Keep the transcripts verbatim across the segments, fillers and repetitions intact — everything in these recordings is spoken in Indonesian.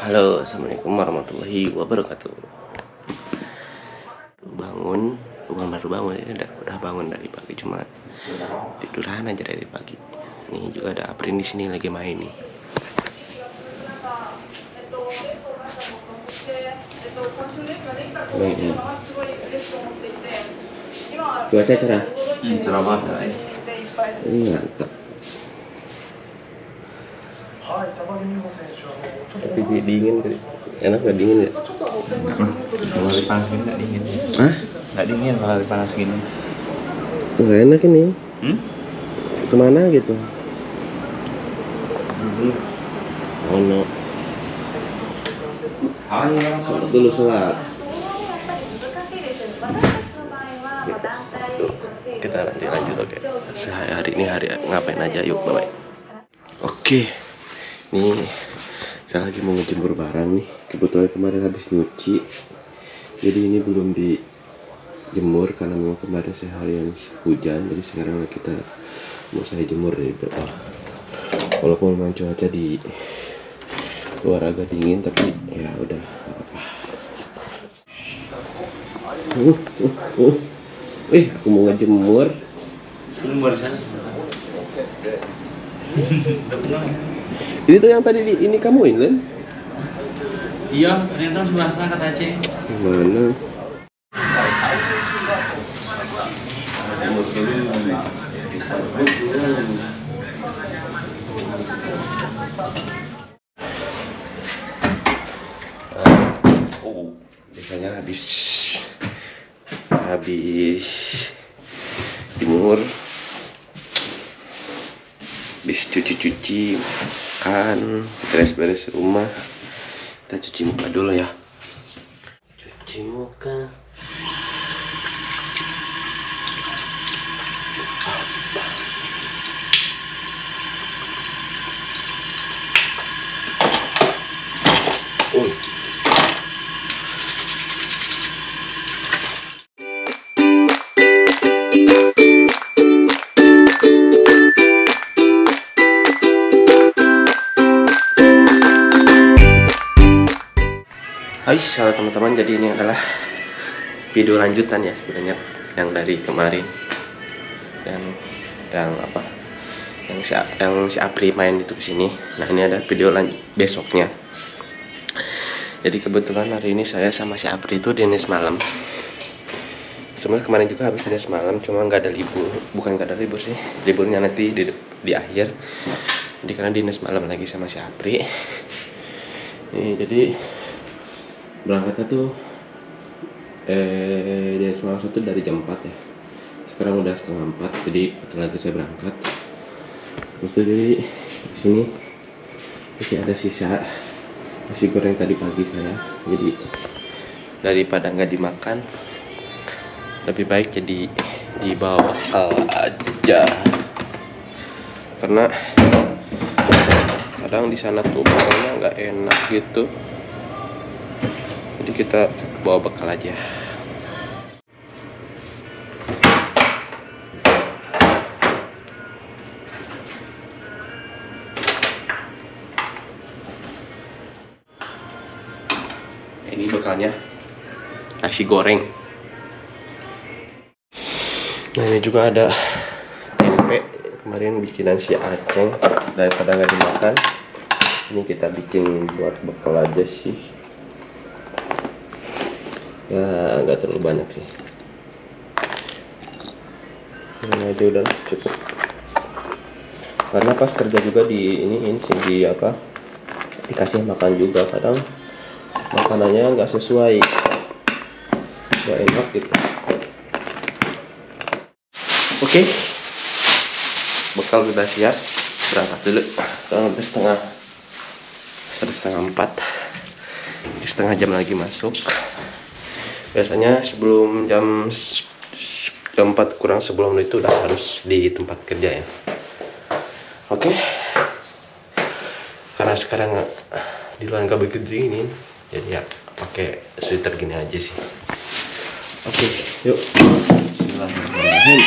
Halo, assalamualaikum warahmatullahi wabarakatuh. Bangun, bukan baru bangun ya, udah, udah bangun dari pagi, cuma tiduran aja dari pagi. Ini juga ada Aprin di sini lagi main nih. Nih, cuaca cerah. Hmm, cerah banget. Ini mantap. Tapi dingin, enak nggak dingin ya? Kalau dipanas gini nggak dingin. Hah? Nggak dingin kalau dipanas gini. Nggak enak ini. Hmm? Kemana gitu? Oh no. Sholat dulu sholat. Kita nanti lanjut, oke. Sehari hari ini hari ngapain aja, yuk, bye bye. Oke, nih saya lagi mau ngejemur barang nih. Kebetulan kemarin habis nyuci, jadi ini belum dijemur karena memang kemarin seharian hujan. Jadi sekarang kita mau saya jemur dari bawah. Walaupun memang cuaca di luar agak dingin, tapi ya udah apa. Uh, uh, uh. Eh, aku mau ngejemur. Jemur sana. Ini tuh yang tadi di, ini kamuin, Len? Iya, ternyata sebelah sana kata Aceh. Gimana? Oh, biasanya habis habis jemur, habis cuci-cuci kan, beres-beres rumah, kita cuci muka dulu ya. Cuci muka. Oh. Hai, halo teman-teman, jadi ini adalah video lanjutan ya sebenarnya yang dari kemarin, yang yang apa yang si yang si Apri main itu kesini. Nah, ini ada video lanjut besoknya. Jadi kebetulan hari ini saya sama si Apri itu dinas malam. Sebenarnya kemarin juga habis dinas malam, cuma nggak ada libur, bukan nggak ada libur sih, liburnya nanti di, di akhir. Jadi karena dinas malam lagi sama si Apri. Ini jadi berangkatnya tuh eh dari semalam satu dari jam empat ya, sekarang udah setengah empat, jadi bentar lagi saya berangkat. Terus tuh jadi di sini masih ada sisa nasi goreng tadi pagi saya, jadi daripada nggak dimakan lebih baik jadi dibawa bekal aja, karena kadang di sana tuh makannya nggak enak gitu. Jadi kita bawa bekal aja. Ini bekalnya nasi goreng. Nah, ini juga ada tempe kemarin bikinan si Aceng, daripada nggak dimakan ini kita bikin buat bekal aja sih. Ya nggak terlalu banyak sih, ini aja udah cukup, karena pas kerja juga di ini ini sih di apa dikasih makan juga, kadang makanannya nggak sesuai, nggak enak gitu. Oke, bekal sudah siap, berangkat dulu. Sekarang udah setengah sudah setengah empat, di setengah jam lagi masuk. Biasanya sebelum jam jam empat kurang sebelum itu udah harus di tempat kerja ya. Oke. Karena sekarang di luar nggak begitu dingin, jadi ya pakai sweater gini aja sih. Oke, yuk. Bismillahirrahmanirrahim.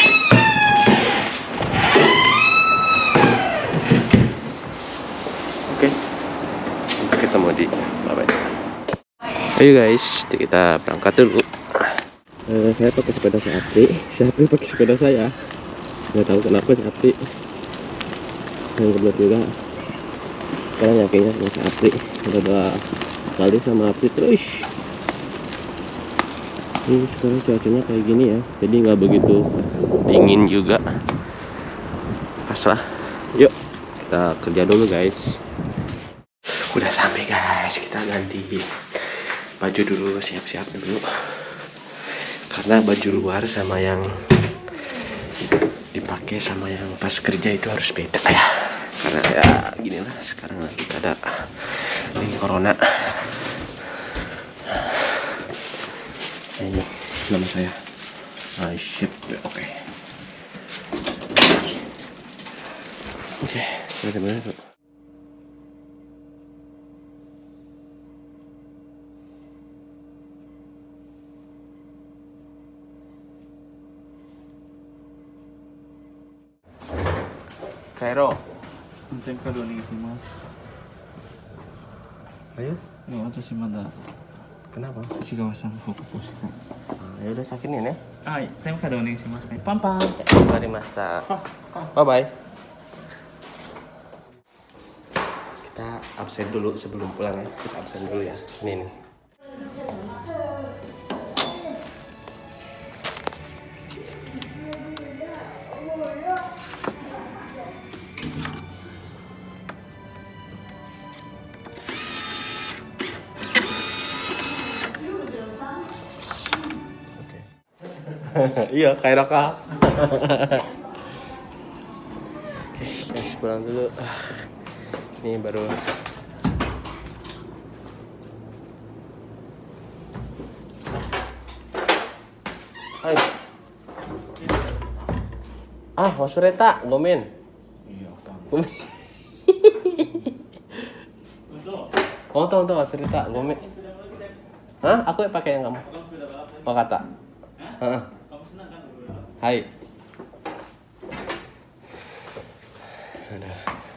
Oke. Kita mau di bye bye. Ayo guys, kita berangkat dulu. Uh, saya pakai sepeda si Apri, si Apri pakai sepeda saya. Nggak tahu kenapa si Apri. Yang benar juga. Sekarang yakinnya sama si Apri. Udah dua kali sama Apri terus. Ini sekarang cuacanya kayak gini ya, jadi nggak begitu dingin juga. Pas lah. Yuk kita kerja dulu guys. Udah sampai guys, kita ganti baju dulu, siap-siap dulu. Karena baju luar sama yang dipakai sama yang pas kerja itu harus beda ya. Karena ya gini lah, sekarang lagi ada ini corona. Ini nama saya Aisyah. Oke. Oke, benar-benar tuh. Kairo. Nanti kado nih sih mas. Ayo. Nggak ada sih mada. Kenapa? Si kawasan fokus. Ya udah sakinin ya. Ah, tem kado nih sih mas. Pampang. Mari Masta. Bye bye. Kita absen dulu sebelum pulang ya. Kita absen dulu ya. Ini nih. Iya, kayak Raka. Guys, pulang dulu. Ini baru Hai. Ah, Mas Reta, ngomen. Iya, Ngomen. Oh, tahu tahu Mas Reta, ngomen. Hah? Aku yang pakai yang kamu. Oh, kata. Heeh. Hai. Ada.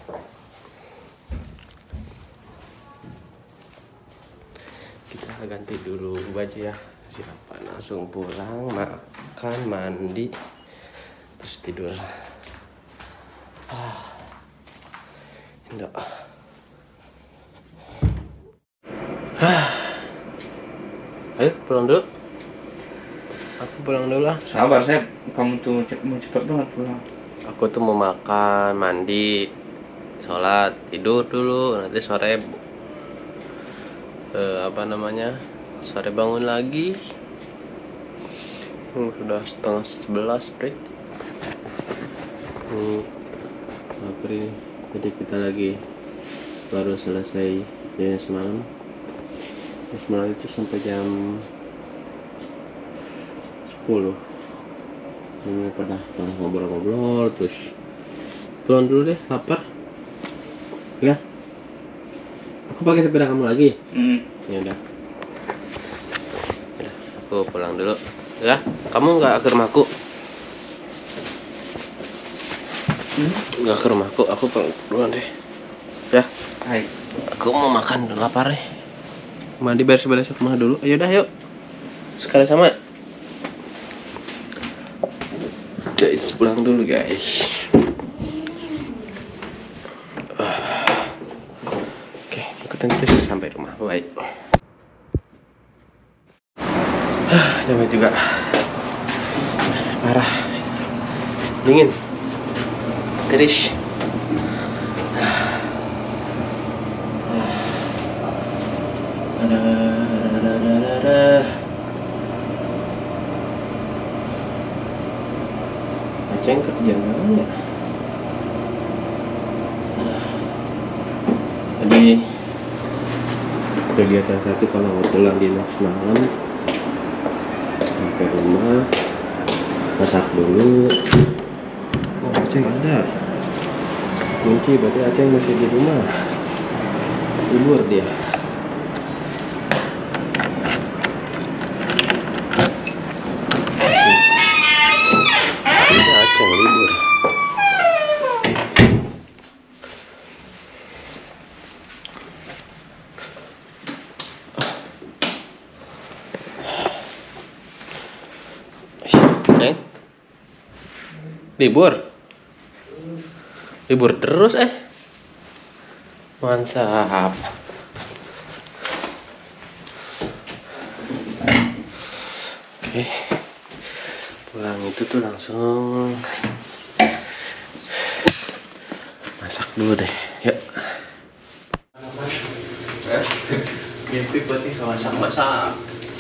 Kita ganti dulu baju ya. Siapa langsung pulang, makan, mandi, terus tidur. Ah. Enggak. Ah. Ayo pulang dulu. Aku pulang dulu lah. Sabar Sep, kamu tuh mau cepet banget pulang. Aku tuh mau makan, mandi, sholat, tidur dulu. Nanti sore eh, apa namanya? Sore bangun lagi. Hmm, sudah setengah sebelas, Pri. Ini Pri. Jadi kita lagi baru selesai dari semalam. Dari semalam itu sampai jam sepuluh. Ini pernah pernah ngobrol-ngobrol terus pulang dulu deh, lapar ya. Aku pakai sepeda kamu lagi. Hmm. Ya udah, ya, aku pulang dulu ya. Kamu nggak ke rumahku? Hmm? Nggak ke rumahku, aku pulang duluan deh ya. Hai. Aku mau makan, udah lapar nih. Mandi beres-beres rumah dulu. Ayo dah, yuk sekali sama. Guys, pulang dulu guys. Uh, Oke, okay, ikutin terus sampai rumah. Bye. Ah, nyampe juga. Parah. Dingin. Keris. Ada, ada, ada, ada, ada. Aceng kerja mana? Tadi kegiatan satu kalau mau pulang dinas malam sampai rumah masak dulu. Oh, Aceng ada kunci, berarti Aceng masih di rumah libur dia. Aceng libur. Libur. Libur terus eh. Mantap. Oke. Pulang itu tuh langsung masak dulu deh. Yuk. Mimpi berarti masak-masak.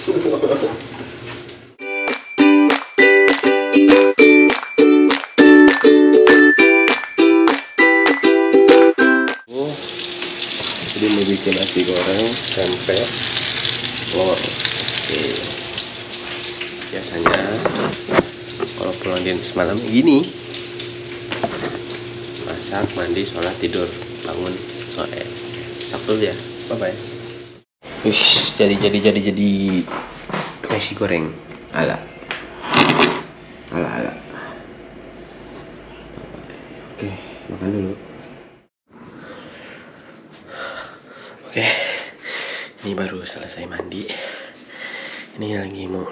Jadi mau bikin nasi goreng tempe. Oh, oke. Biasanya kalau pulang din semalam gini, masak, mandi, sholat, tidur, bangun sore. Sabtu ya, bye bye. Wih, jadi jadi jadi jadi nasi goreng ala ala ala. Oke, makan dulu. Oke, ini baru selesai mandi. Ini lagi mau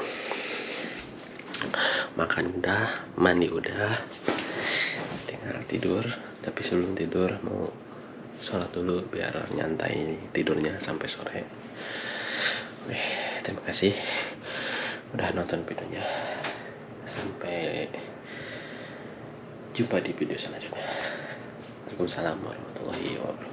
makan udah, mandi udah, tinggal tidur. Tapi sebelum tidur mau sholat dulu biar nyantai tidurnya sampai sore. Oke, terima kasih udah nonton videonya. Sampai jumpa di video selanjutnya. Waalaikumsalam warahmatullahi wabarakatuh.